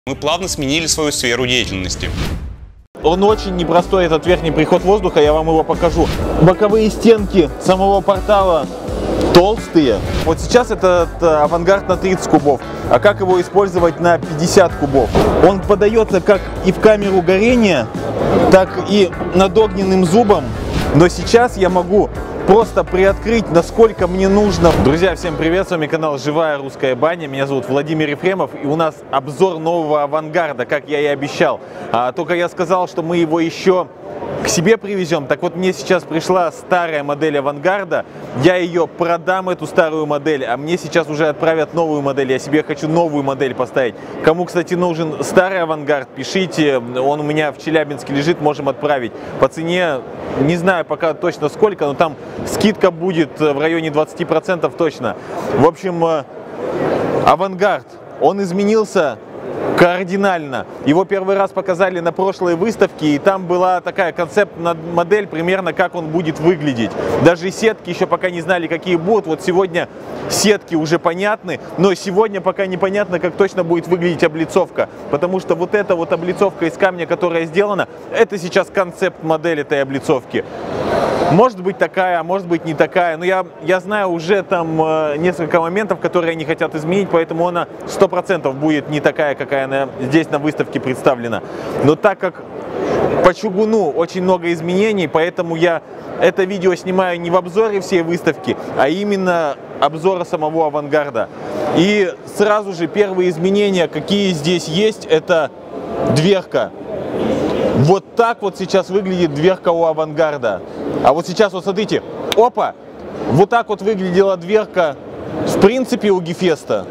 Мы плавно сменили свою сферу деятельности. Он очень непростой, этот верхний приход воздуха, я вам его покажу. Боковые стенки самого портала толстые. Вот сейчас этот авангард на 30 кубов, а как его использовать на 50 кубов? Он подается как и в камеру горения, так и над огненным зубом, но сейчас я могу просто приоткрыть, насколько мне нужно. Друзья, всем привет, с вами канал Живая Русская Баня, меня зовут Владимир Ефремов, и у нас обзор нового авангарда, как я и обещал. Только я сказал, что мы его еще к себе привезем. Так вот, мне сейчас пришла старая модель авангарда, я ее продам, эту старую модель, а мне сейчас уже отправят новую модель, я себе хочу новую модель поставить. Кому, кстати, нужен старый авангард, пишите, он у меня в Челябинске лежит, можем отправить. По цене, не знаю пока точно сколько, но там скидка будет в районе 20% точно. В общем, авангард, он изменился кардинально. Его первый раз показали на прошлой выставке, и там была такая концептная модель, примерно как он будет выглядеть. Даже сетки еще пока не знали, какие будут. Вот сегодня сетки уже понятны, но сегодня пока непонятно, как точно будет выглядеть облицовка. Потому что вот эта вот облицовка из камня, которая сделана, это сейчас концепт-модель этой облицовки. Может быть такая, а может быть не такая. Но я знаю уже там несколько моментов, которые они хотят изменить, поэтому она 100% будет не такая, какая она здесь на выставке представлена. Но так как по чугуну очень много изменений, поэтому я это видео снимаю не в обзоре всей выставки, а именно обзора самого авангарда. И сразу же первые изменения, какие здесь есть, это дверка. Вот так вот сейчас выглядит дверка у авангарда. А вот сейчас, вот смотрите, опа! Вот так вот выглядела дверка, в принципе, у Гефеста.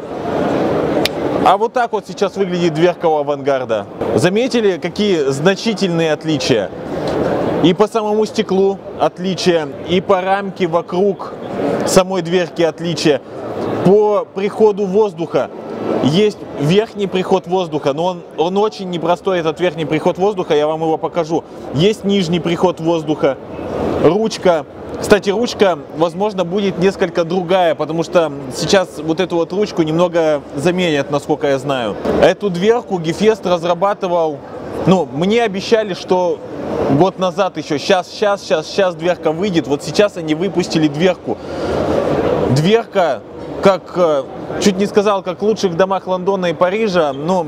А вот так вот сейчас выглядит дверка у авангарда. Заметили, какие значительные отличия? И по самому стеклу отличия, и по рамке вокруг самой дверки отличия. По приходу воздуха. Есть верхний приход воздуха, но он очень непростой, этот верхний приход воздуха, я вам его покажу. Есть нижний приход воздуха, ручка. Кстати, ручка, возможно, будет несколько другая, потому что сейчас вот эту вот ручку немного заменят, насколько я знаю. Эту дверку Гефест разрабатывал, мне обещали, что год назад еще, сейчас дверка выйдет, вот сейчас они выпустили дверку. Дверка, как, чуть не сказал, как в лучших домах Лондона и Парижа, но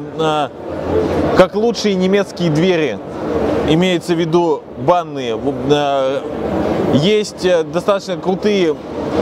как лучшие немецкие двери, имеется в виду банные. Есть достаточно крутые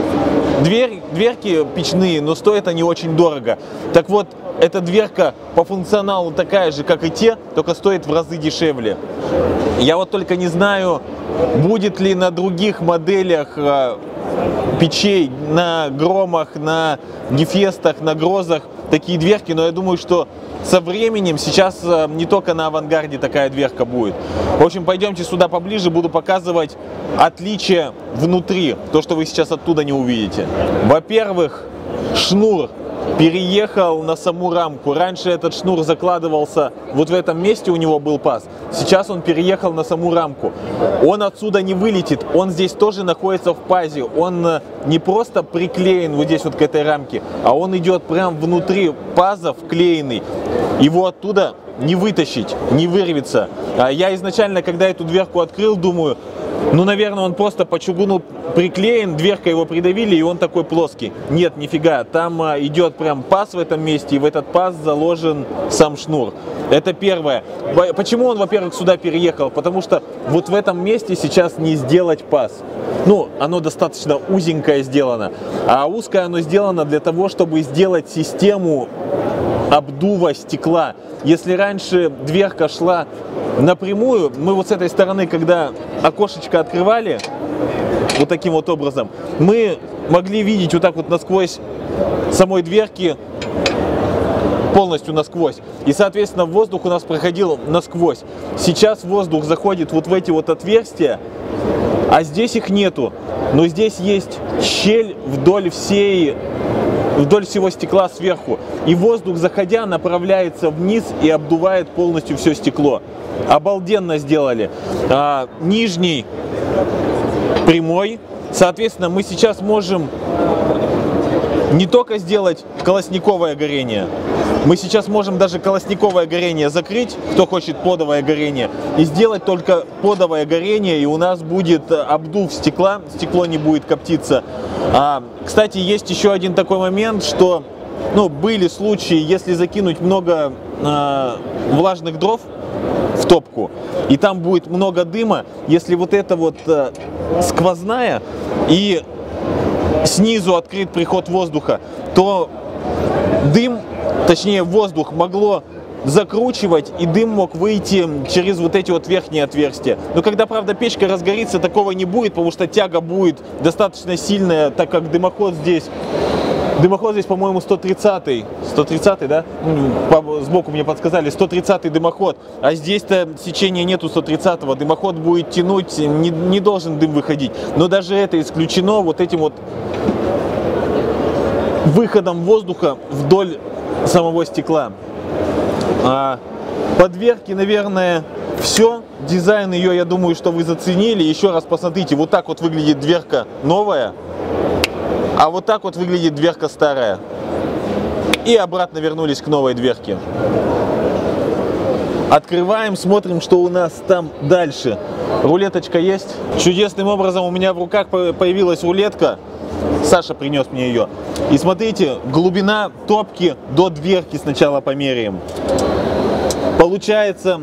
дверки печные, но стоят они очень дорого. Так вот, эта дверка по функционалу такая же, как и те, только стоит в разы дешевле. Я вот только не знаю, будет ли на других моделях печей, на Громах, на Гефестах, на Грозах такие дверки, но я думаю, что со временем сейчас не только на авангарде такая дверка будет. В общем, пойдемте сюда поближе, буду показывать отличия внутри, то, что вы сейчас оттуда не увидите. Во-первых, шнур переехал на саму рамку. Раньше этот шнур закладывался вот в этом месте, у него был паз. Сейчас он переехал на саму рамку. Он отсюда не вылетит, он здесь тоже находится в пазе. Он не просто приклеен вот здесь вот к этой рамке, а он идет прям внутри паза вклеенный. Его оттуда не вытащить, не вырвется. Я изначально, когда эту дверку открыл, думаю, наверное, он просто по чугуну приклеен, дверка его придавили, и он такой плоский. Нет, нифига, там идет прям паз в этом месте, и в этот паз заложен сам шнур. Это первое. Почему он, во-первых, сюда переехал? Потому что вот в этом месте сейчас не сделать паз. Оно достаточно узенькое сделано, а узкое оно сделано для того, чтобы сделать систему обдува стекла. Если раньше дверка шла напрямую, мы вот с этой стороны, когда окошечко открывали, вот таким вот образом, мы могли видеть вот так вот насквозь самой дверки, полностью насквозь. И, соответственно, воздух у нас проходил насквозь. Сейчас воздух заходит вот в эти вот отверстия, а здесь их нету. Но здесь есть щель вдоль всего стекла сверху. И воздух, заходя, направляется вниз и обдувает полностью все стекло. Обалденно сделали. Нижний прямой. Соответственно, мы сейчас можем не только сделать колосниковое горение, Мы сейчас можем даже колосниковое горение закрыть, кто хочет подовое горение, и сделать только подовое горение, и у нас будет обдув стекла, стекло не будет коптиться. Кстати, есть еще один такой момент, что были случаи, если закинуть много влажных дров в топку, и там будет много дыма, если вот это вот сквозная и снизу открыт приход воздуха, то дым, точнее воздух могло закручивать, и дым мог выйти через вот эти вот верхние отверстия. Но когда, правда, печка разгорится, такого не будет, потому что тяга будет достаточно сильная, так как дымоход здесь, по-моему, 130-й, да? Сбоку мне подсказали, 130-й дымоход, а здесь-то сечения нету 130-го, дымоход будет тянуть, не должен дым выходить. Но даже это исключено вот этим вот выходом воздуха вдоль самого стекла. По дверке, наверное, все. Дизайн ее, я думаю, что вы заценили. Еще раз посмотрите, вот так вот выглядит дверка новая, а вот так вот выглядит дверка старая. И обратно вернулись к новой дверке. Открываем, смотрим, что у нас там дальше. Рулеточка есть. Чудесным образом у меня в руках появилась рулетка. Саша принес мне ее. И смотрите, глубина топки до дверки сначала померяем. Получается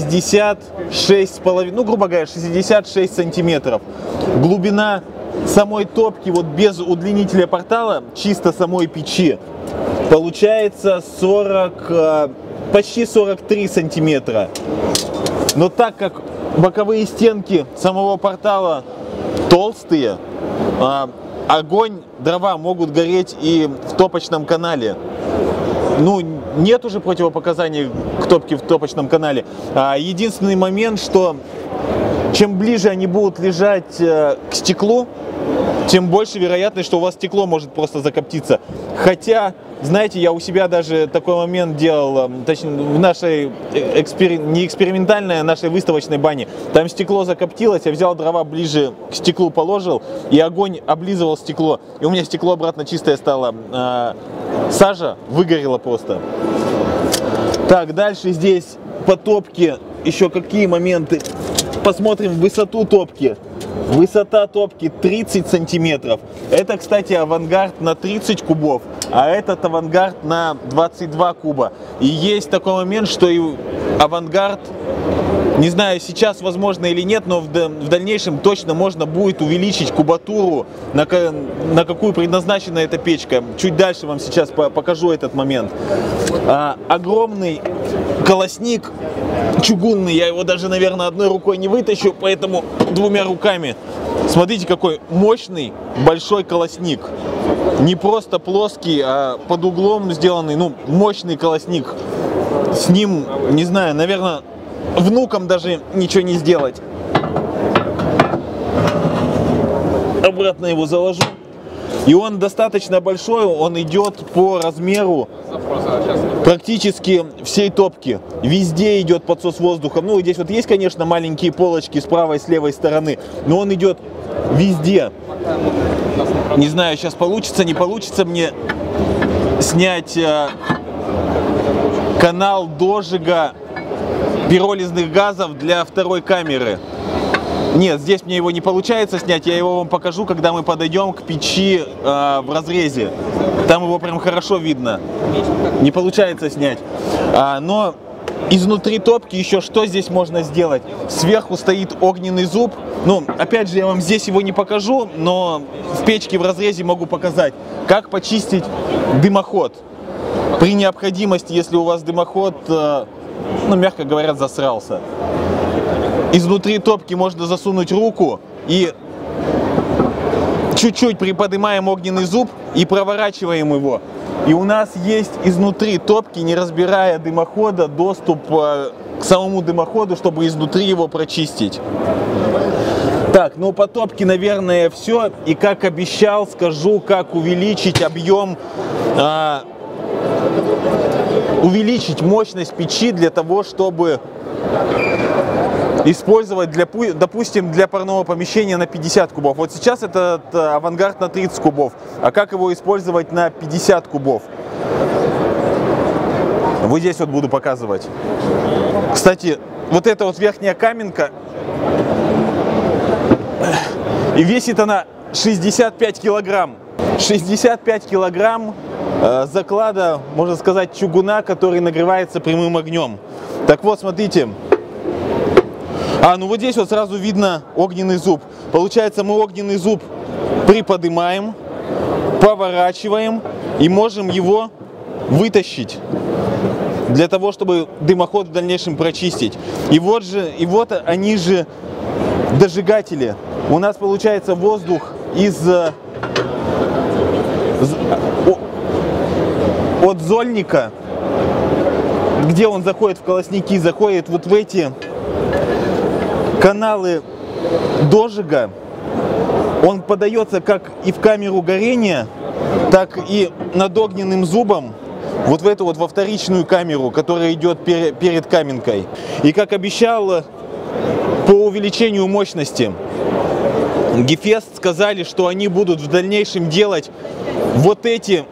66,5, грубо говоря, 66 сантиметров. Глубина самой топки, вот без удлинителя портала, чисто самой печи, получается почти 43 сантиметра. Но так как боковые стенки самого портала толстые, огонь, дрова могут гореть и в топочном канале. Нет уже противопоказаний к топке в топочном канале. Единственный момент, что чем ближе они будут лежать к стеклу, тем больше вероятность, что у вас стекло может просто закоптиться. Хотя, знаете, я у себя даже такой момент делал, точнее, в нашей не экспериментальной, а нашей выставочной бане. Там стекло закоптилось, я взял дрова ближе к стеклу положил, и огонь облизывал стекло. И у меня стекло обратно чистое стало. Сажа выгорела просто. Так, дальше здесь по топке еще какие моменты. Посмотрим высоту топки. Высота топки 30 сантиметров. Это, кстати, авангард на 30 кубов, а этот авангард на 22 куба. И есть такой момент, что и авангард, не знаю, сейчас возможно или нет, но в дальнейшем точно можно будет увеличить кубатуру, на какую предназначена эта печка. Чуть дальше вам сейчас покажу этот момент. Огромный колосник чугунный, я его даже, наверное, одной рукой не вытащу, поэтому двумя руками. Смотрите, какой мощный большой колосник. Не просто плоский, а под углом сделанный, мощный колосник. С ним, не знаю, наверное, внукам даже ничего не сделать. Обратно его заложу. И он достаточно большой, он идет по размеру практически всей топки. Везде идет подсос воздуха. Здесь вот есть, конечно, маленькие полочки с правой и с левой стороны, но он идет везде. Не знаю, сейчас получится, не получится мне снять канал дожига пиролизных газов для второй камеры. Нет, здесь мне его не получается снять, я его вам покажу, когда мы подойдем к печи в разрезе. Там его прям хорошо видно. Не получается снять. Но изнутри топки еще что здесь можно сделать? Сверху стоит огненный зуб. Опять же, я вам здесь его не покажу, но в печке в разрезе могу показать, как почистить дымоход. При необходимости, если у вас дымоход, мягко говоря, засрался. Изнутри топки можно засунуть руку и чуть-чуть приподнимаем огненный зуб и проворачиваем его. И у нас есть изнутри топки, не разбирая дымохода, доступ к самому дымоходу, чтобы изнутри его прочистить. Так, по топке, наверное, все. И как обещал, скажу, как увеличить объем, увеличить мощность печи для того, чтобы использовать, допустим, для парного помещения на 50 кубов. Вот сейчас этот авангард на 30 кубов. А как его использовать на 50 кубов? Вот здесь вот буду показывать. Кстати, вот эта вот верхняя каменка, и весит она 65 килограмм. 65 килограмм заклада, можно сказать, чугуна, который нагревается прямым огнем. Так вот, смотрите. Ну вот здесь вот сразу видно огненный зуб. Получается, мы огненный зуб приподнимаем, поворачиваем и можем его вытащить для того, чтобы дымоход в дальнейшем прочистить. И вот они же дожигатели. У нас получается воздух от зольника, где он заходит в колосники, заходит вот в эти каналы дожига. Он подается как и в камеру горения, так и над огненным зубом вот в эту вот во вторичную камеру, которая идет перед каменкой. И как обещал по увеличению мощности Гефест, сказали, что они будут в дальнейшем делать вот эти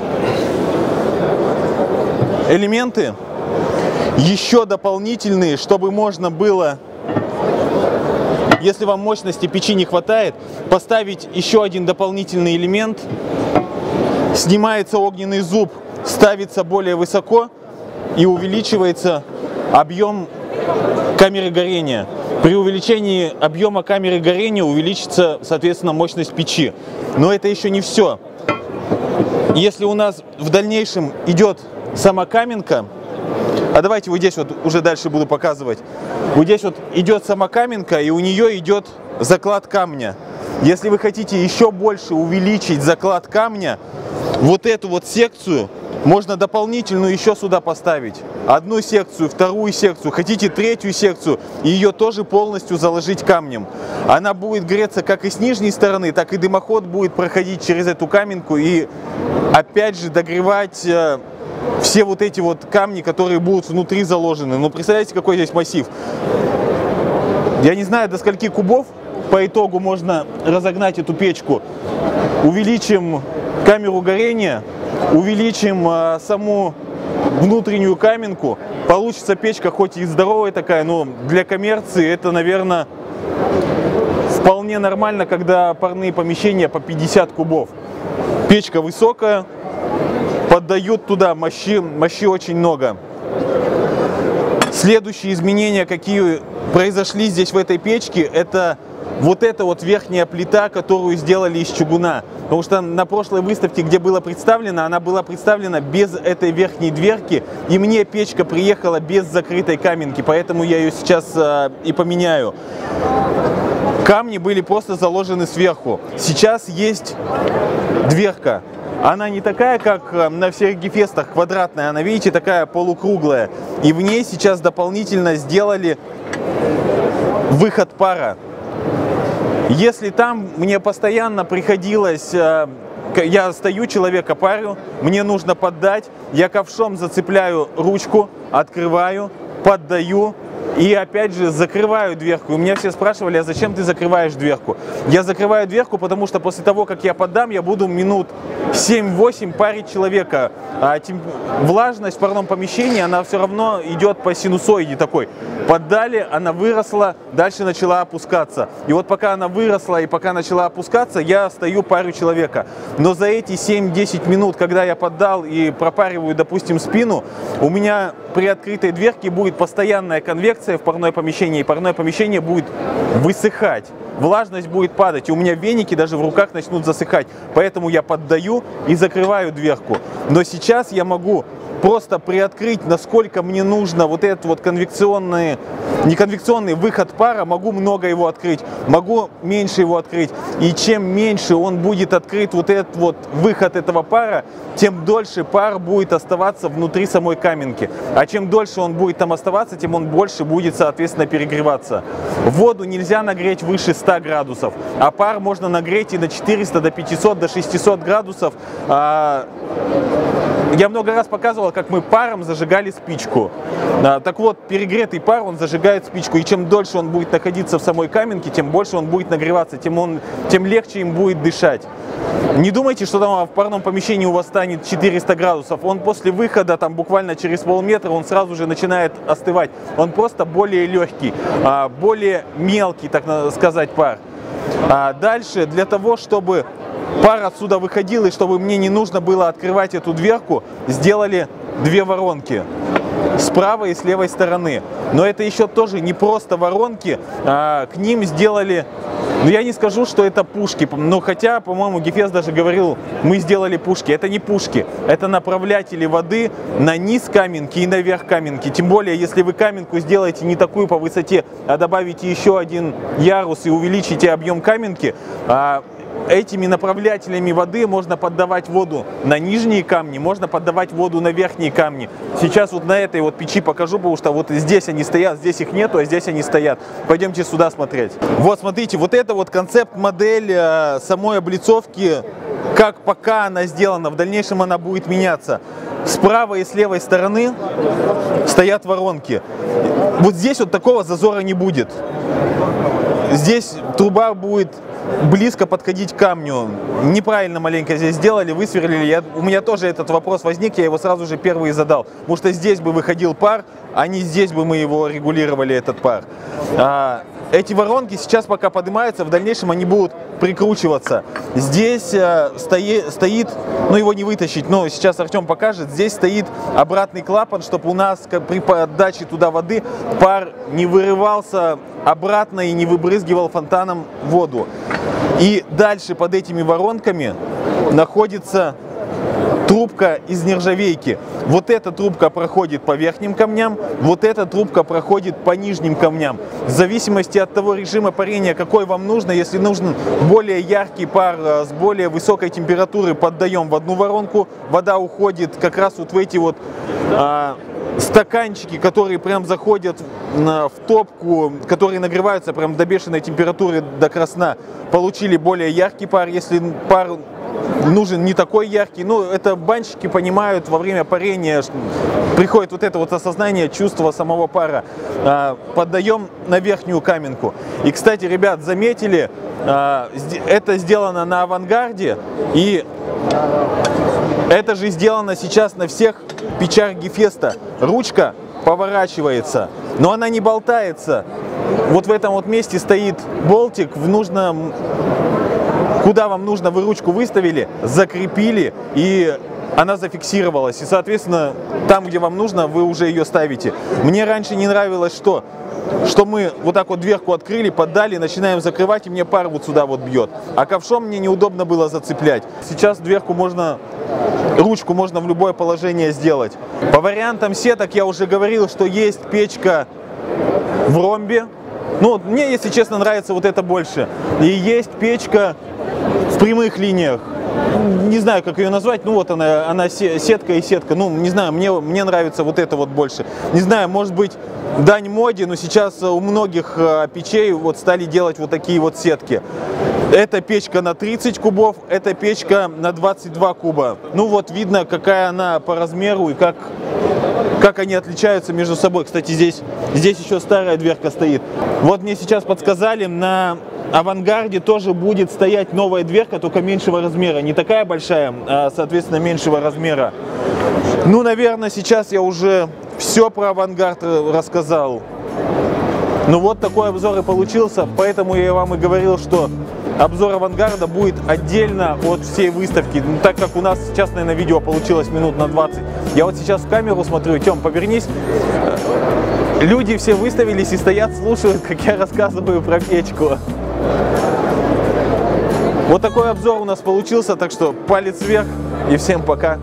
элементы еще дополнительные, чтобы можно было, если вам мощности печи не хватает, поставить еще один дополнительный элемент. Снимается огненный зуб, ставится более высоко и увеличивается объем камеры горения. При увеличении объема камеры горения увеличится, соответственно, мощность печи. Но это еще не все. Если у нас в дальнейшем идет сама каменка, давайте вот здесь вот уже дальше буду показывать. Вот здесь вот идет сама каменка, и у нее идет заклад камня. Если вы хотите еще больше увеличить заклад камня, вот эту вот секцию можно дополнительную еще сюда поставить. Одну секцию, вторую секцию, хотите третью секцию, и ее тоже полностью заложить камнем. Она будет греться как и с нижней стороны, так и дымоход будет проходить через эту каменку и опять же догревать все вот эти вот камни, которые будут внутри заложены. Ну, представляете, какой здесь массив. Я не знаю, до скольки кубов по итогу можно разогнать эту печку. Увеличим камеру горения, увеличим саму внутреннюю каменку. Получится печка хоть и здоровая такая, но для коммерции это, наверное, вполне нормально, когда парные помещения по 50 кубов. Печка высокая. Поддают туда мощи очень много. Следующие изменения, какие произошли здесь в этой печке, это вот эта вот верхняя плита, которую сделали из чугуна. Потому что на прошлой выставке, где была представлена, она была представлена без этой верхней дверки, и мне печка приехала без закрытой каменки, поэтому я ее сейчас и поменяю. Камни были просто заложены сверху. Сейчас есть дверка. Она не такая, как на всех Гефестах, квадратная, она, видите, такая полукруглая. И в ней сейчас дополнительно сделали выход пара. Если там мне постоянно приходилось, я стою, человека парю, мне нужно поддать, я ковшом зацепляю ручку, открываю, поддаю. И опять же закрываю дверку. У меня все спрашивали, а зачем ты закрываешь дверку? Я закрываю дверку, потому что после того, как я поддам, я буду минут 7-8 парить человека. Влажность в парном помещении, она все равно идет по синусоиде такой. Поддали, она выросла, дальше начала опускаться. И вот пока она выросла и пока начала опускаться, я стою, парю человека. Но за эти 7-10 минут, когда я поддал и пропариваю, допустим, спину, у меня при открытой дверке будет постоянная конвекция в парное помещение, и парное помещение будет высыхать. Влажность будет падать, и у меня веники даже в руках начнут засыхать. Поэтому я поддаю и закрываю дверку. Но сейчас я могу просто приоткрыть, насколько мне нужно вот этот вот конвекционный, неконвекционный выход пара, могу много его открыть, могу меньше его открыть. И чем меньше он будет открыт, вот этот вот выход этого пара, тем дольше пар будет оставаться внутри самой каменки. А чем дольше он будет там оставаться, тем он больше будет, соответственно, перегреваться. Воду нельзя нагреть выше 100 градусов, а пар можно нагреть и до 400, до 500, до 600 градусов. Я много раз показывал, как мы паром зажигали спичку. Так вот, перегретый пар, он зажигает спичку, и чем дольше он будет находиться в самой каменке, тем больше он будет нагреваться, тем легче им будет дышать. Не думайте, что там в парном помещении у вас станет 400 градусов. Он после выхода, там буквально через полметра, он сразу же начинает остывать. Он просто более легкий, более мелкий, так сказать, пар. Дальше, для того, чтобы пар отсюда выходил, и чтобы мне не нужно было открывать эту дверку, сделали две воронки с правой и с левой стороны. Но это еще тоже не просто воронки, к ним сделали, ну я не скажу, что это пушки, но хотя, по-моему, Гефест даже говорил, мы сделали пушки. Это не пушки, это направлятели воды на низ каменки и наверх каменки. Тем более, если вы каменку сделаете не такую по высоте, а добавите еще один ярус и увеличите объем каменки, этими направлятелями воды можно поддавать воду на нижние камни, можно поддавать воду на верхние камни. Сейчас вот на этой вот печи покажу, потому что вот здесь они стоят, здесь их нету, а здесь они стоят. Пойдемте сюда смотреть. Вот смотрите, вот это вот концепт-модель самой облицовки, как пока она сделана, в дальнейшем она будет меняться. С правой и с левой стороны стоят воронки. Вот здесь вот такого зазора не будет. Здесь труба будет близко подходить к камню. Неправильно маленько здесь сделали, высверлили. У меня тоже этот вопрос возник, я его сразу же первый задал. Потому что здесь бы выходил пар, а не здесь бы мы его регулировали, этот пар. Эти воронки сейчас пока поднимаются, в дальнейшем они будут прикручиваться. Здесь стоит, ну его не вытащить, но сейчас Артем покажет, здесь стоит обратный клапан, чтобы у нас при подаче туда воды пар не вырывался обратно и не выбрызгивал фонтаном воду. И дальше под этими воронками находится трубка из нержавейки. Вот эта трубка проходит по верхним камням, вот эта трубка проходит по нижним камням. В зависимости от того режима парения, какой вам нужно, если нужен более яркий пар с более высокой температурой, поддаем в одну воронку, вода уходит как раз вот в эти вот стаканчики, которые прям заходят в топку, которые нагреваются прям до бешеной температуры, до красна. Получили более яркий пар. Если пар нужен не такой яркий, ну это банщики понимают, во время парения приходит вот это вот осознание, чувство самого пара. Поддаем на верхнюю каменку. И, кстати, ребят, заметили, это сделано на авангарде, и это же сделано сейчас на всех печах Гефеста. Ручка поворачивается, но она не болтается. Вот в этом вот месте стоит болтик, в нужном, куда вам нужно, вы ручку выставили, закрепили, и она зафиксировалась. И, соответственно, там, где вам нужно, вы уже ее ставите. Мне раньше не нравилось, что мы вот так вот дверку открыли, поддали, начинаем закрывать, и мне пар вот сюда вот бьет. А ковшом мне неудобно было зацеплять. Сейчас дверку можно, ручку можно в любое положение сделать. По вариантам сеток я уже говорил, что есть печка в ромбе. Ну, мне, если честно, нравится вот это больше. И есть печка в прямых линиях. Не знаю, как ее назвать, ну вот она сетка и сетка. Ну, не знаю, мне нравится вот это вот больше. Не знаю, может быть, дань моде, но сейчас у многих печей вот стали делать вот такие вот сетки. Это печка на 30 кубов, это печка на 22 куба. Ну вот видно, какая она по размеру и как они отличаются между собой. Кстати, здесь еще старая дверка стоит. Вот мне сейчас подсказали, на авангарде тоже будет стоять новая дверка, только меньшего размера. Не такая большая, а, соответственно, меньшего размера. Ну, наверное, сейчас я уже все про авангард рассказал. Ну, вот такой обзор и получился. Поэтому я вам и говорил, что обзор авангарда будет отдельно от всей выставки. Ну, так как у нас сейчас, наверное, видео получилось минут на 20. Я вот сейчас в камеру смотрю. Тём, повернись. Люди все выставились и стоят, слушают, как я рассказываю про печку. Вот такой обзор у нас получился, так что палец вверх и всем пока.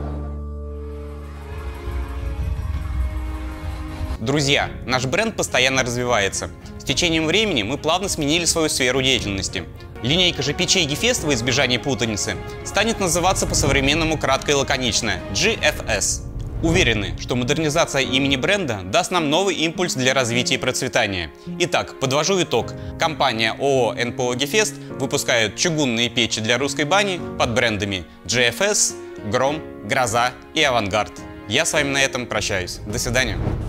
Друзья, наш бренд постоянно развивается. С течением времени мы плавно сменили свою сферу деятельности. Линейка же печей Гефест, во избежание путаницы, станет называться по-современному кратко и лаконично GFS. Уверены, что модернизация имени бренда даст нам новый импульс для развития и процветания. Итак, подвожу итог. Компания ООО НПО «Гефест» выпускает чугунные печи для русской бани под брендами GFS, Гром, Гроза и Авангард. Я с вами на этом прощаюсь. До свидания.